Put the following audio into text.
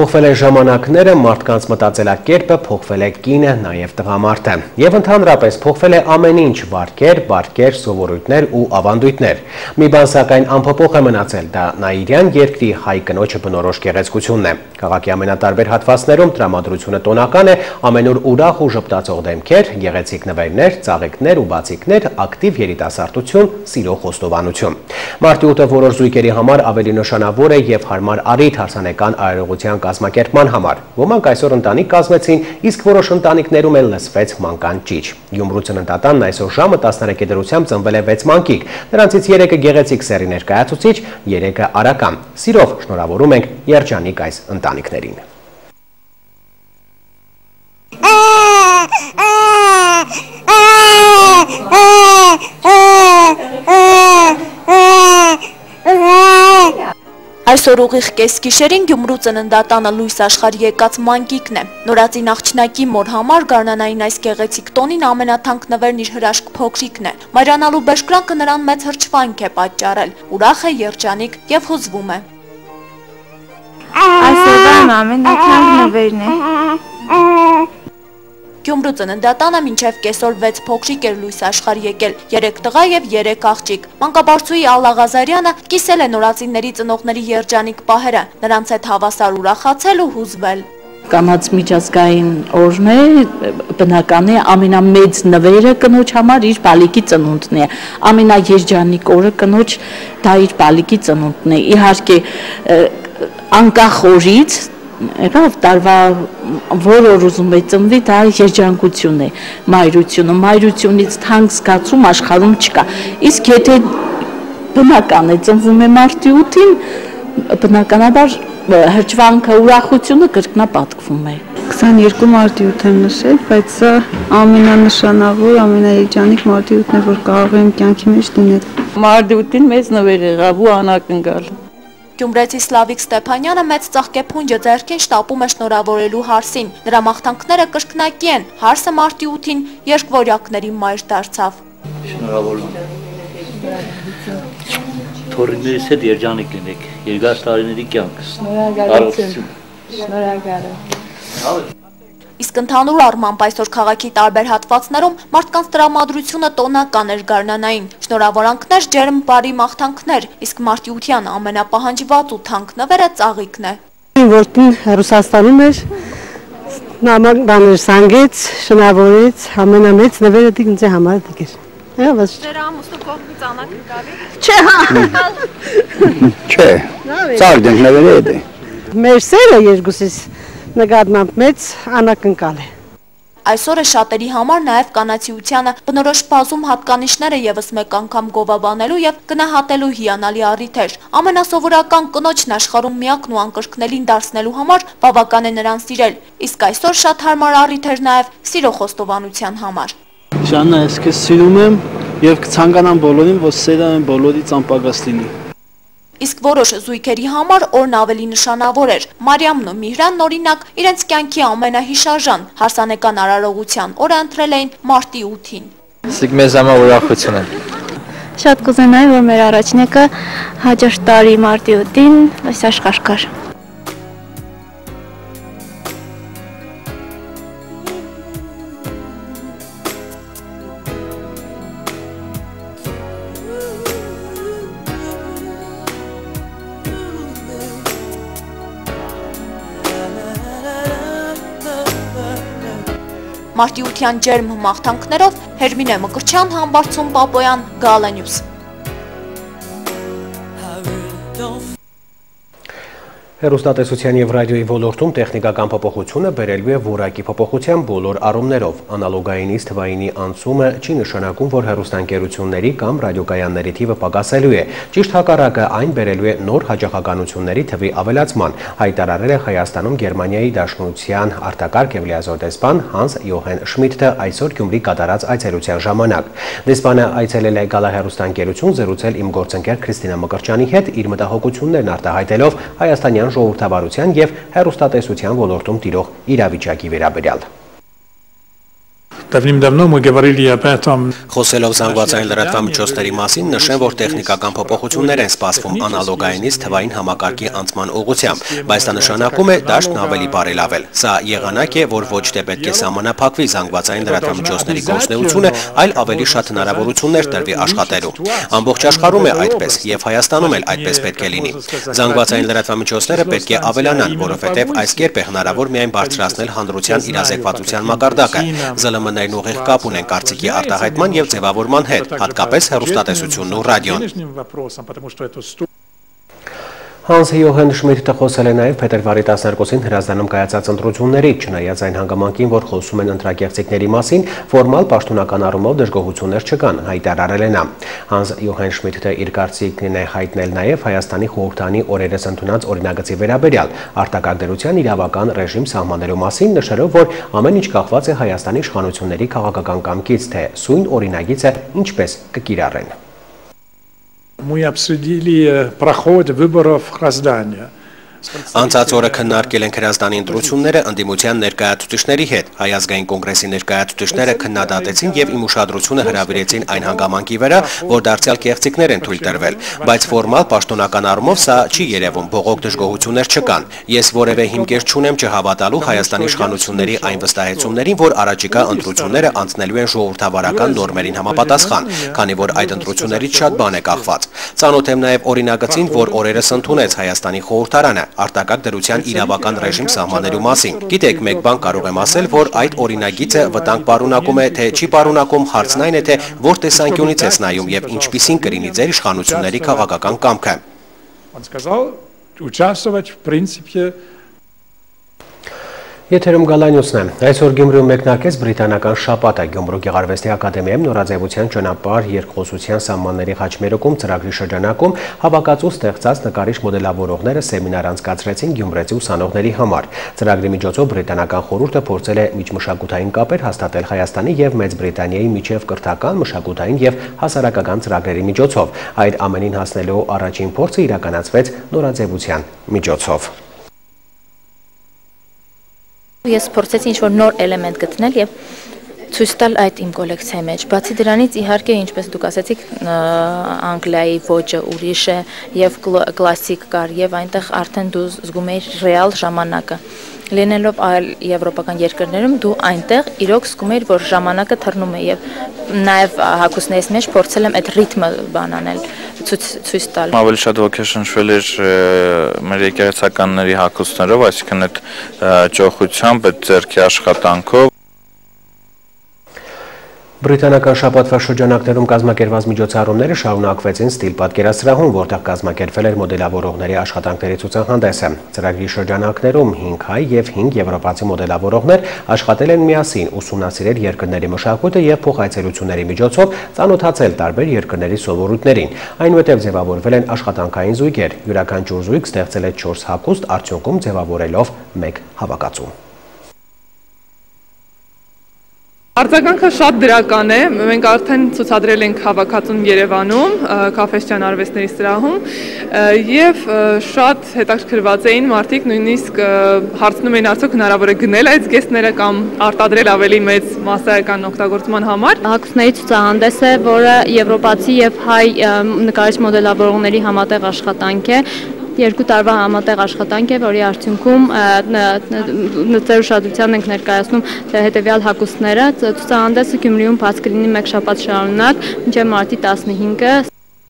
Փոխվել է ժամանակները, մարդկանց մտածելակերպը, փոխվել է կինը, նաև տղամարդը։ Եվ ընդհանրապես փոխվել է ամեն ինչ՝ վարքեր, բարքեր, սովորույթներ ու ավանդույթներ։ Մի բան սակայն անփոփոխ է մնացել, դա Նաիրյան երկրի հայ կնոջը բնորոշ գեղեցկությունն է։ Քաղաքի ամենատարբեր հատվածներում տրամադրությունը տոնական է, ամենուր ուրախ ու ժպտացող դեմքեր, գեղեցիկ նվերներ, ծաղիկներ ու բացիկներ, ակտիվ երիտասարդություն, սիրո խոստովանություն։ Մարտի 8-ը որոշ զույգերի համար ավելի նշանավոր է և հարմար առիթ հարսանեկան արարողության կազմակերպման համար։ Ոմանք այսօր ընտանիք կազմեցին, իսկ որոշ ընտանիքներում էլ լսվեց մանկան ճիչ։ Գյումրու ծննդատանն այսօր ժամը 13 դրությամբ ծնվել է 6 մանկիկ։ Նրանցից 3-ը գեղեցիկ սեռի ներկայացուցիչ, 3-ը արական։ Սիրով շնորհավորում ենք երջանիկ այս ընտանիքներին։ Այսօր ուղիղ կեսգիշերին Գյումրու ծննդատանը լույս աշխարհ եկած մանկիկն է։ Նորածին աղջնակի մոր համար գարնանային այս գեղեցիկ տոնին ամենաթանկ նվերն իր հրաշք փոքրիկն է։ Մայրանալու բեժկրանքը նրան մեծ հրճվանք է պատճառել։ Ուրախ է, երջանիկ և հուզվում է։ Այսօրվա ամենաթանկ նվերն է։ Գյումրու ծննդատանը մինչև կեսօր 6 փոքրիկ էր լույս աշխարհ եկել, 3 տղա և 3 աղջիկ։ Մանկաբարձուհի Ալլա Ղազարյանը կիսել է նորածինների ծնողների երջանիկ պահերը, նրանց հետ հավասար ուրախացել ու հուզվել։ Կանանց միջազգային օրն է, բնական է, ամենամեծ նվերը կնոջ համար իր բալիկի ծնունդն է, ամենաերջանիկ օրը կնոջ դա իր բալիկի ծնունդն է։ Իհարկե անկախ օրից Եղավ տարվա որ օր ուզում է ծնվի, դա երջանկություն է, մայրությունը, մայրությունից թանկ զգացում աշխարհում չկա։ Իսկ եթե բնական է ծնվում է մարտի 8-ին, բնականաբար հրճվանքը, ուրախությունը կրկնապատկվում է։ 22 մարտի 8 եմ նշել, բայց սա ամենանշանավոր, ամենաերջանիկ մարտի 8-ն է, որ կարող եմ կյանքի մեջ դնել։ Մարտի 8-ին մեծ նվեր եղավ ու անակնկալ։ Գյումրեցի Սլավիկ Ստեփանյանը մեծ ծաղկեփունջը ձեռքին շտապում է շնորհավորելու հարսին։ Նրա մաղթանքները կրկնակի են։ Հարսը մարտի 8-ին երկվորյակների մայր դարձավ։ Շնորհավորում եմ։ Թորիներիս հետ երջանիկ լինեք, երկար տարիների կյանք։ Շնորհակալություն։ Շնորհակալ եմ։ Իսկ ընդհանուր առմամբ այսօր քաղաքի տարբեր հատվածներում մարդկանց տրամադրությունը տոնական էր գարնանային։ Շնորհավորանքներ, ջերմ բարի մաղթանքներ, իսկ մարտի 8-յան ամենապահանջված ու թանկ նվերը ծաղիկն է։ Որտին Ռուսաստանում էր, նամակ սանգեց, շնորհավորեց, ամենամեծ նվերը ինձ համար դգեր։ Ձեր ամուսնու կողմից անակնկալի։ Չէ, ծաղիկ ենք նվերը է։ Մեր սերը երկուսից նկատմամբ մեծ անակնկալ է։ Այսօր է շատերի համար նաև կանացիությանը բնորոշ բազում հատկանիշները ևս մեկ անգամ գովաբանելու և գնահատելու հիանալի առիթ էր։ Ամենասովորական կնոջն աշխարհում միակն ու անկրկնելին դարձնելու համար բավական է նրան սիրել, իսկ այսօր շատ հարմար առիթ էր նաև սիրո խոստովանության համար։ Ժաննա, ես քեզ սիրում եմ և կցանկանամ բոլորին, որ սերը բոլորից անպակաս լինի։ Իսկ որոշ զույգերի համար օրն ավելի նշանավոր էր։ Մարիամն ու Միհրանն օրինակ իրենց կյանքի ամենահիշարժան հարսանեկան արարողության օրը ընտրել էին մարտի 8-ին։ Իսկ մեզ համար ուրախություն է։ Շատ կուզենայի, որ մեր առաջնեկը հաջորդ տարի մարտի 8-ին այս աշխարհ գար։ Մարտի 8-յան ջերմ մաղթանքներով Հերմինե Մկրտչյան, Համբարձում Պապոյան, Գալենյուս։ Հեռուստատեսության և ռադիոյի ոլորտում տեխնիկական փոփոխությունը բերելու է որակի փոփոխության բոլոր առումներով։ Անալոգայինից թվայինի անցումը չի նշանակում, որ հեռուստաընկերությունների կամ ռադիոկայանների թիվը պակասելու է։ Ճիշտ հակառակը, այն բերելու է նոր հաճախականությունների թվի ավելացման, հայտարարել է Հայաստանում Գերմանիայի Դաշնության արտակարգ և լիազոր դեսպան Հանս Յոհեն Շմիդտը այսօր Գյումրի կատարած այցելության ժամանակ։ Դեսպանը այցելել է գալահեռուստաընկերություն, զրուցել իմ գործընկեր Քրիստինա Մկրտչյանի հետ, իր մտահոգություններն արտահայտելով հայաստանյան ժողովրդավարության և հեռուստատեսության ոլորտում տիրող իրավիճակի վերաբերյալ։ давным-давно мы говорили об этом. Խոսելով զանգվածային լրատվամիջոցների մասին, նշեն, որ տեխնիկական փոփոխություններ են սպասվում անալոգայինից թվային համակարգի անցման ուղղությամբ, բայց դա նշանակում է դաշտն ավելի բարելավել։ Սա եղանակ է, որ ոչ թե պետք է սահմանափակվի զանգվածային լրատվամիջոցների գործունեությունը, այլ ավելի շատ հնարավորություններ տրվի աշխատելու։ Ամբողջ աշխարհում է այդպես, եւ Հայաստանում էլ այդպես պետք է լինի։ Զանգվածային լրատվամիջոցները պետք է ավելանան, որովհետեւ այս կերպ է հնարավոր միայն բարձրացնել հանրության իրազեկվածության մակարդակը։ ԶԼՄ-ներն ուղիղ կապ ունեն կարծիքի արտահայտման եւ ձևավորման հետ, հատկապես հեռուստատեսությունն ու ռադիոն։ Հանս Յոհան Շմիդտը խոսել է նաև փետրվարի 12-ին Հրազդանում կայացած ընտրություններից, չնայած այն հանգամանքին, որ խոսում են ընտրագեղձիկների մասին, ֆորմալ պաշտոնական առումով դժգոհություններ չկան, հայտարարել է նա։ Հանս Յոհան Շմիդտը իր կարծիքն է հայտնել նաև Հայաստանի խորհրդանի օրերս ընդունած օրինագծի վերաբերյալ արտակարգ դրության իրավական ռեժիմ սահմանելու մասին, նշելով, որ ամեն ինչ կախված է Հայաստանի իշխանությունների քաղաքական կամքից, թե սույն օրինագիծը ինչպես կկիրառեն։ Мы обсудили проход выборов в Храздане. Անցած օրը քննարկել են Հրազդանի ընտրությունները ընդդիմության ներկայացուցիչների հետ։ Հայ ազգային կոնգրեսի ներկայացուցիչները քննադատեցին եւ իմ ուշադրությունը հրավիրեցին այն հանգամանքի վրա, որ դարձյալ կեղծիքներ են թույլ տրվել, բայց ֆորմալ պաշտոնական առումով սա չի երևում, բողոք դժգոհություններ չկան։ Ես որևէ հիմքեր չունեմ չհավատալու Հայաստանի իշխանությունների այն վստահեցումներին, որ առաջիկա ընտրությունները անցնելու են ժողովրդավարական նորմերին համապատասխան, քանի որ այդ ընտրություններից շատ բան է կախված։ Ծանոթ եմ նաեւ օրինագծին, որ օրերս ընդունեց Հայաստանի խորհրդարանը արտակարգ դրության իրավական ռեժիմ սահմանելու մասին։ Գիտեք, մեկ բան կարող եմ ասել, որ այդ օրինագիծը վտանգ պարունակում է, թե չի պարունակում, հարցն այն է, թե որ տեսանկյունից ես նայում եւ ինչպիսին կլինի ձեր իշխանությունների քաղաքական կամքը։ Он сказал участвовать в принципе. Եթերում Գալանյուսն է։ Այսօր Գյումրիում մեկնարկեց բրիտանական շաբաթը Գյումրու Գեղարվեստի ակադեմիայում նորաձևության ճանապարհ երկխոսության սահմանների խաչմերուկում ծրագրի շրջանակում հավաքածու ստեղծած նկարիչ մոդելավորողները սեմինար անցկացրեցին գյումրեցի ուսանողների համար։ Ծրագրի միջոցով բրիտանական խորհուրդը փորձել է միջմշակութային կապեր հաստատել Հայաստանի եւ Մեծ Բրիտանիայի միջև կրթական, մշակութային եւ հասարակական ծրագրերի միջոցով։ Այդ ամենին հասնելու առաջին փորձը իրականացվեց նորաձևության միջոցով։ Ես փորձեցի ինչ-որ նոր էլեմենտ գտնել եւ ցույց տալ այդ իմ կոլեկցիայի մեջ։ Բացի դրանից, իհարկե, ինչպես դուք ասացիք, Անգլիայի ոճը ուրիշ է եւ կլասիկ կար եւ այնտեղ արդեն դու զգում ես ռեալ ժամանակը։ Լինելով այլ եվրոպական երկրներում, դու այնտեղ իրոք զգում ես, որ ժամանակը թռնում է եւ նաեւ հագուստներից մեջ փորձել եմ այդ ռիթմը բանանել, ցույց տալ։ Ավելի շատ ոգեշնչվել էր մեր եկեղեցականների հագուստներով, այսինքն այդ ճոխությամբ, այդ ձեռքի աշխատանքով։ Բրիտանական շաբաթվա շրջանակներում կազմակերպված միջոցառումները շարունակվեցին ստիլ պատկերասրահում, որտեղ կազմակերպվել էր մոդելավորողների աշխատանքների ցուցահանդեսը։ Ծրագրի շրջանակներում 5 հայ եւ 5 եվրոպացի մոդելավորողներ աշխատել են միասին, ուսումնասիրել երկրների մշակույթը եւ փոխայցելությունների միջոցով ծանոթացել տարբեր երկրների սովորույթներին։ Այնուհետև ձևավորվել են աշխատանքային զույգեր։ Յուրաքանչյուր զույգ ստեղծել է 4 հագուստ, արդյունքում ձևավորելով 1 հավաքածու։ Արձագանքը շատ դրական է, մենք արդեն ցուցադրել ենք հավաքածուն Երևանում, Քաֆեստյան արվեստների սրահում եւ շատ հետաքրքրված էին մարդիկ, նույնիսկ հարցնում էին արդյոք հնարավոր է գնել այդ զգեստները կամ արտադրել ավելի մեծ մասսայական օգտագործման համար։ Հագուստների ցուցահանդես է, որը եվրոպացի եւ հայ նկարիչ մոդելավորողների համատեղ աշխատանք է։ 2 տարվա համատեղ աշխատանք է, որի արդյունքում ձեր ուշադրության ենք ներկայացնում հետևյալ հագուստները։ Ցուցահանդեսը Գյումրիում բաց կլինի 1 շաբաթ շարունակ, մինչև մարտի 15-ը։